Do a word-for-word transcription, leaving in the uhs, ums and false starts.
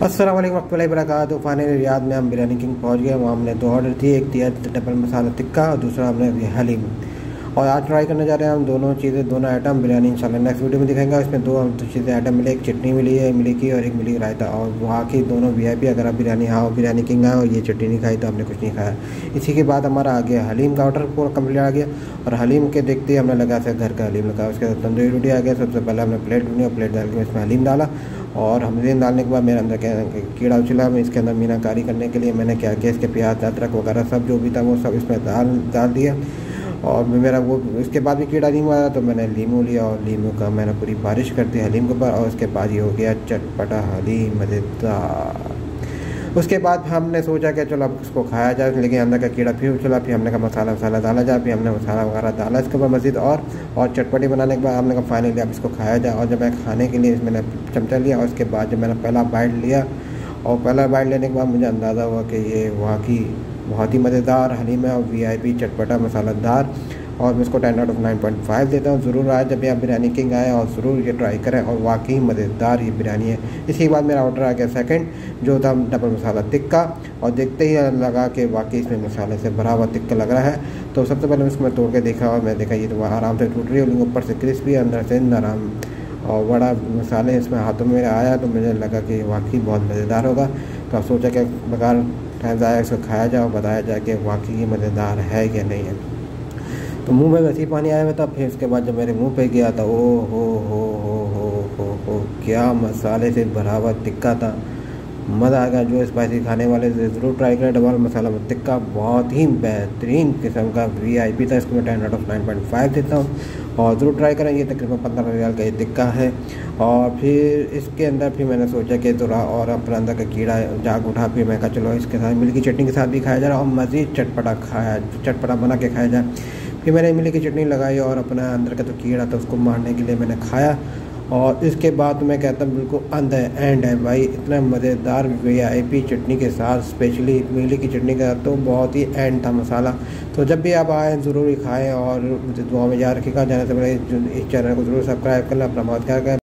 अस्सलाम वालेकुम रहमतुल्लाहि व बरकातहू। फाइनली रियाद में हम बिरयानी किंग पहुंच गए। वहाँ हमने दो ऑर्डर दिए, एक दिया डबल मसाला टिक्का और दूसरा हमने दिया हलीम। और आज ट्राई करने जा रहे हैं हम दोनों चीज़ें, दोनों आइटम बिरयानी इंशाल्लाह नेक्स्ट वीडियो में दिखाएंगे। इसमें दो हम चीज़ें आइटम मिले, एक चटनी मिली है मिली की और एक मिली रायता। और वहाँ की दोनों वी आई पी, अगर आप बिरयानी हाँ बिरयानी किंग आए और ये चटनी नहीं खाई तो आपने कुछ नहीं खाया। इसी के बाद हमारा आ गया हलीम का ऑर्डर पूरा कम्प्लीट आ गया। और हलीम के देखते ही हमने लगा से घर का हलीम लगा, उसके बाद तंदूरी रोटी आ गया। सबसे पहले हमने प्लेट ढूंढी और प्लेट डाल के इसमें हलीम डाला। और हलीम डालने के बाद मेरे अंदर क्या कीड़ा उछला, मैं इसके अंदर मीनाकारी करने के लिए मैंने क्या किया, इसके प्याज अदरक वगैरह सब जो भी था वो सब इसमें डाल डाल दिया। और मेरा वो इसके बाद भी कीड़ा नहीं मारा तो मैंने लीमू लिया और लीमू का मैंने पूरी बारिश कर दी हलीम के ऊपर। और उसके बाद ये हो गया चटपटा हलीम मज़ेदार। उसके बाद हमने सोचा कि चलो अब इसको खाया जाए, लेकिन अंदर का कीड़ा फिर उछला। फिर हमने कहा मसाला वसाला डाला जाए, फिर हमने मसाला वगैरह डाला इसके ऊपर मज़ीद और और चटपटी बनाने के बाद हमने कहा फाइनली अब इसको खाया जाए। और जब मैं खाने के लिए मैंने चमचा लिया और उसके बाद जब मैंने पहला बाइट लिया और पहला बाइट लेने के बाद मुझे अंदाज़ा हुआ कि ये वाकई बहुत ही मज़ेदार हलीम है और वी आई पी चटपटा मसालेदार। और मैं इसको ten out of nine point five देता हूँ। ज़रूर आए जब भी आप बिरयानी किंग आए और ज़रूर ये ट्राई करें और वाकई मज़ेदार ये बिरयानी है। इसी के बाद मेरा ऑर्डर आ गया सेकंड, जो था डबल मसाला टिक्का। और देखते ही लगा कि वाकई इसमें मसाले से भरा हुआ टिक्का लग रहा है। तो सबसे पहले इसको मैं तोड़ के देखा और मैं देखा ये तो आराम से टूट रही है, लेकिन ऊपर से क्रिस्पी अंदर से नरम और बड़ा मसाले इसमें हाथों में आया तो मुझे लगा कि वाकई बहुत मज़ेदार होगा। तो अब सोचा कि बगैर टाइम ज़ाया इसको खाया जाए और बताया जाए कि वाकई ये मज़ेदार है या नहीं है। तो मुंह में वैसे ही पानी आया हुआ था। फिर उसके बाद जब मेरे मुंह पे गया था, ओ हो हो हो हो हो हो क्या मसाले से भरा हुआ टिक्का था, मज़ा आ गया। जो स्पाइसी खाने वाले से ज़रूर ट्राई करें। डबल मसाला टिक्का बहुत ही बेहतरीन किस्म का वी आई पी था। इसको मैं ten out of nine point five देता हूँ और ज़रूर ट्राई करें। ये तकरीबन पंद्रह रियाल का ये टिक्का है। और फिर इसके अंदर फिर मैंने सोचा कि थोड़ा और अपने अंदर का कीड़ा जाग उठा। फिर मैं कहा चलो इसके साथ इमली की चटनी के साथ भी खाया जाए और मज़ीद चटपटा खाया चटपटा बना के खाया जाए। फिर मैंने इमली की चटनी लगाई और अपना अंदर का तो कीड़ा था उसको मारने के लिए मैंने खाया। और इसके बाद तो मैं कहता हूँ बिल्कुल अंत है एंड है भाई, इतना मज़ेदार वी आई पी चटनी के साथ, स्पेशली इमली की चटनी के साथ तो बहुत ही एंड था मसाला। तो जब भी आप आएँ ज़रूर ही खाएँ और मुझे दुआ में याद रखिएगा। जाने से पहले इस चैनल को ज़रूर सब्सक्राइब करना, अपना मौत क्या करें।